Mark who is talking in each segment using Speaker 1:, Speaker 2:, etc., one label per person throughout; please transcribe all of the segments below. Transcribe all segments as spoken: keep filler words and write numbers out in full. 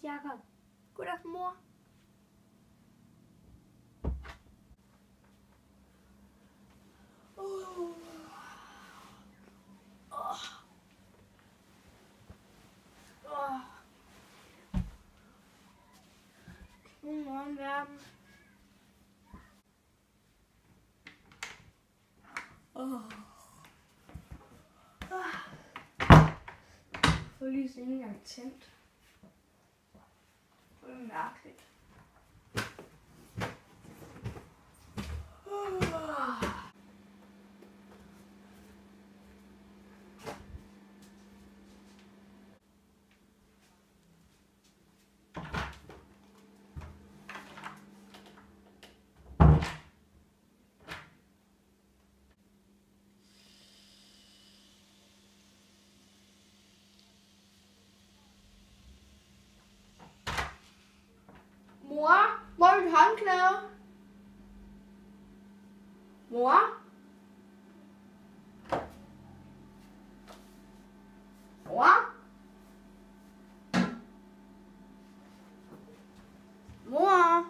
Speaker 1: Jakob. Goddag, mor. Uh. Oh. Oh. Godmorgen, verden. Oh. Oh. For lyset ikke engang tændt. Det er mærkeligt. Oh. Mor, hvor er mit håndklæde? Mor? Mor? Mor?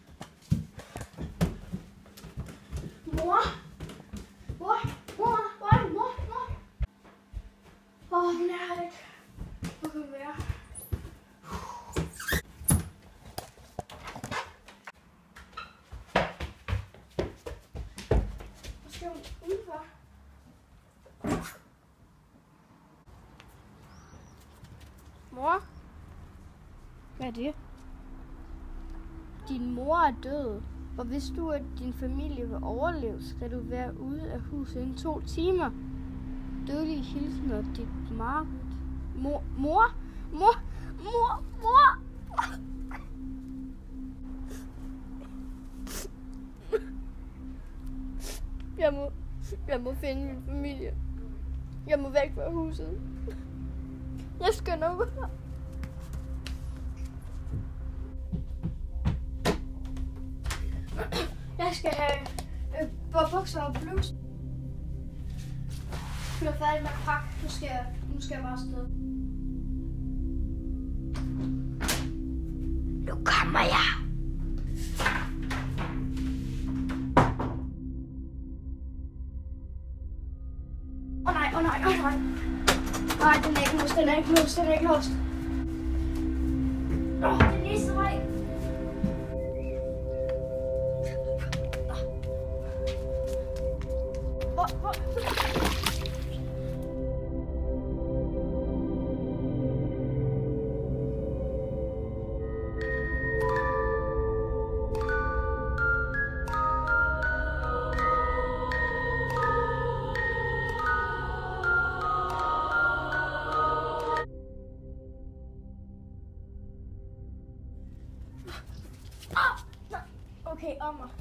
Speaker 1: Mor? Mor? Mor? Hvor er det, mor? Mor? Åh, oh, hun er her ikke. Hvor kan hun være? Udenfor. Mor? Hvad er det? Din mor er død, og hvis du og din familie vil overleve, skal du være ude af huset inden to timer. Dødelige hilsner, dit mareridt. Mor? Mor? Mor? Mor? Mor? Jeg må, jeg må finde min familie. Jeg må væk fra huset. Jeg skynder mig. Jeg skal have øh, bukser og bluse. Jeg er færdig med at pakke. Nu skal jeg, nu skal jeg bare afsted. Nu kommer jeg. Åh oh, nej, åh oh, nej, åh oh, nej. Nej, den er ikke låst, den er ikke låst, den er ikke låst. Åh, oh, den næste vej. Hvor, hvor? Okay, om mig.